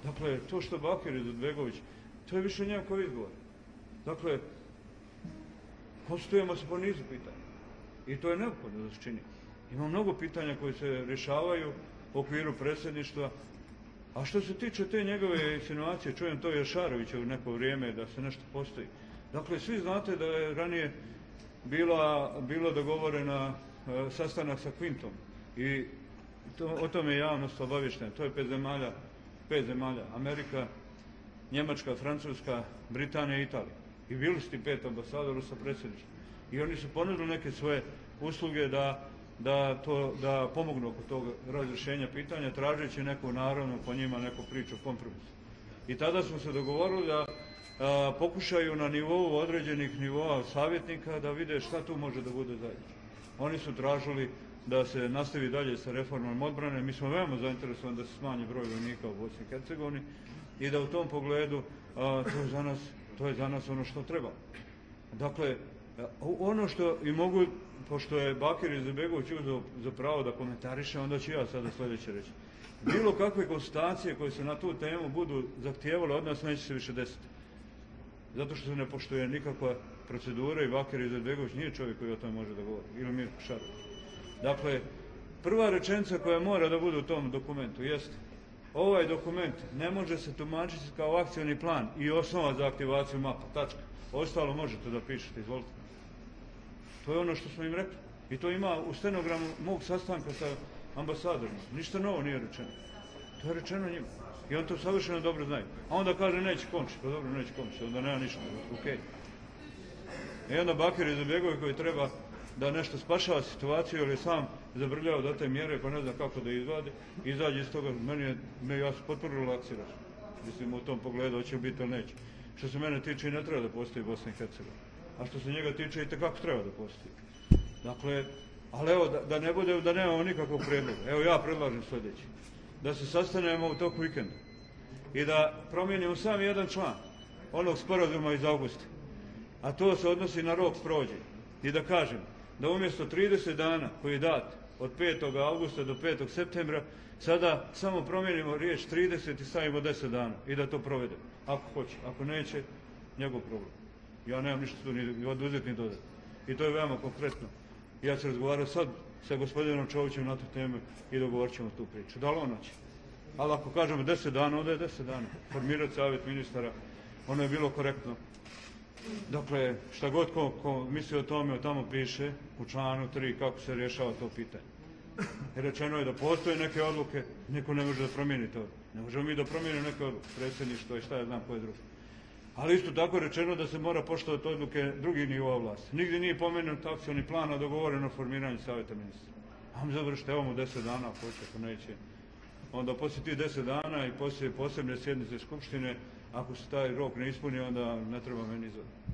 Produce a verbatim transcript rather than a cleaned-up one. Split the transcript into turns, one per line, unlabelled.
Dakle, to što Bakir Izetbegović, to je više njegov izgovor. Dakle, konstituujemo se po nizu pitanja. I to je neophodno da se čini. Ima mnogo pitanja koji se rješavaju u okviru predsjedništva. A što se tiče te njegove insinuacije, čujem to Jašarovića u neko vrijeme da se nešto postoji. Dakle, svi znate da je ranije bila, bilo dogovorena e, sastanak sa Quintom i to, o tome je javnost obavještena. To je pet zemalja, pet zemalja, Amerika, Njemačka, Francuska, Britanija i Italija. I bili su ti pet ambasadora sa predsjedništvom. I oni su ponudili neke svoje usluge da, da, to, da pomognu oko tog razrješenja pitanja, tražeći neku naravno po njima neku priču kompromisu. I tada smo se dogovorili da a, pokušaju na nivou određenih nivoa savjetnika da vide šta tu može da bude zajedničko. Oni su tražili da se nastavi dalje sa reformom odbrane. Mi smo veoma zainteresovani da se smanji broj vojnika u Bosni i Hercegovini i da u tom pogledu a, to, je za nas, to je za nas ono što treba. Dakle, ono što i mogu, pošto je Bakir Izetbegović uzeo za pravo da komentariše, onda ću ja sada sljedeće reći. Bilo kakve konstatacije koje se na tu temu budu zahtijevale od nas neće se više desiti. Zato što se ne poštuje nikakva procedura i Bakir Izetbegović nije čovjek koji o tome može da govori. Ili Mirko Šarović. Dakle, prva rečenica koja mora da bude u tom dokumentu jeste: ovaj dokument ne može se tumačiti kao akcioni plan i osnova za aktivaciju mapa. Tačka. Ostalo možete da pišete, izvolite. To je ono što smo im rekli. I to ima u stenogramu mog sastanka sa ambasadorima. Ništa novo nije rečeno. To je rečeno njima. I on to savršeno dobro znaju. A onda kaže neće končiti. Pa dobro, neće končiti. Onda nema ništa. Okej. I onda Bakir Izetbegović koji treba da nešto spašava situaciju, jer je sam zabrljao do te mjere, pa ne zna kako da izvadi, izađe iz toga. Meni je, me, ja sam potpuno relaksiraš. Mislim, u tom pogledu hoće biti ili neće. Što se mene tiče i ne treba da postoji Bosna i Hercegovina. A što se njega tiče i tekako treba da postoji. Dakle, ali evo, da, da ne bude, da nemamo nikakvog predloga. Evo ja predlažem sljedeći. Da se sastanemo u toku vikenda. I da promijenimo sam jedan član onog sporazuma iz augusta. A to se odnosi na rok sprovođenja. I da kažem da umjesto trideset dana koji je dat od petog augusta do petog septembra, sada samo promijenimo riječ trideset i stavimo deset dana i da to provedemo. Ako hoće, ako neće, njegov problem. Ja nemam ništa tu ni oduzeti ni dodati. I to je veoma konkretno. Ja ću razgovarati sad sa gospodinom Čovićem na tu temu i dogovorit ćemo tu priču. Da li on hoće? Ali ako kažemo deset dana, onda je deset dana. Formirati savjet ministara, ono je bilo korektno. Dakle, šta god ko, ko misli o tome, o tamo piše u članu tri kako se rješava to pitanje. I rečeno je da postoje neke odluke, niko ne može da promijeni to. Ne možemo mi da promijenimo neke odluke, predsjedništvo i šta ja znam koje drugo. Ali isto tako rečeno da se mora poštovati odluke drugih nivoa vlasti. Nigdje nije pomenut akcioni plan, a dogovoreno formiranje savjeta ministra. Ajmo završiti, evo mu deset dana, ako hoće, ako neće. Onda poslije tih deset dana i poslije posebne sjednice Skupštine, ako se taj rok ne ispuni, onda ne treba meni izvati.